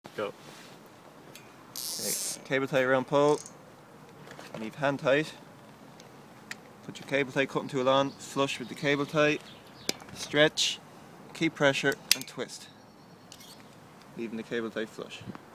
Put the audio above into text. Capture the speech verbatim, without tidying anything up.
Go. Okay. Cable tie around pole. Leave hand tight. Put your cable tie cutting tool on, flush with the cable tie. Stretch, keep pressure and twist. Leaving the cable tie flush.